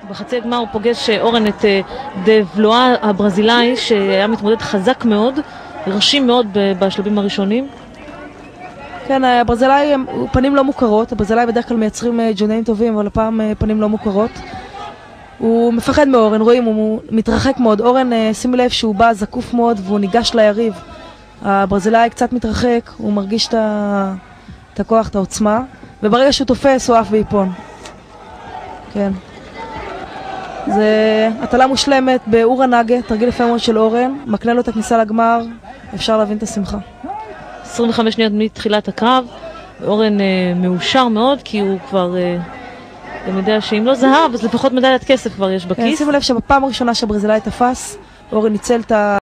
בחצי הגמר הוא פוגש אורן את דבלואה הברזילאי, שהיה מתמודד חזק מאוד, הרשים מאוד בשלבים הראשונים. כן, הברזילאי פנים לא מוכרות, הברזילאי בדרך כלל מייצרים ג'ונאים טובים, אבל הפעם פנים לא מוכרות. הוא מפחד מאורן, רואים, הוא מתרחק מאוד. אורן, שימי לב שהוא בא זקוף מאוד והוא ניגש ליריב. הברזילאי קצת מתרחק, הוא מרגיש את הכוח, את העוצמה, וברגע שהוא תופס הוא עף ויפון. כן. זה הטלה מושלמת באורה נגה, תרגיל יפה מאוד של אורן, מקנה לו את הכניסה לגמר, אפשר להבין את השמחה. 25 שניות מתחילת הקרב, אורן מאושר מאוד, כי הוא כבר גם יודע שאם לא זהב, אז לפחות מדליית כסף כבר יש בכיס. שימו לב שבפעם הראשונה שהברזילאי תפס, אורן ניצל את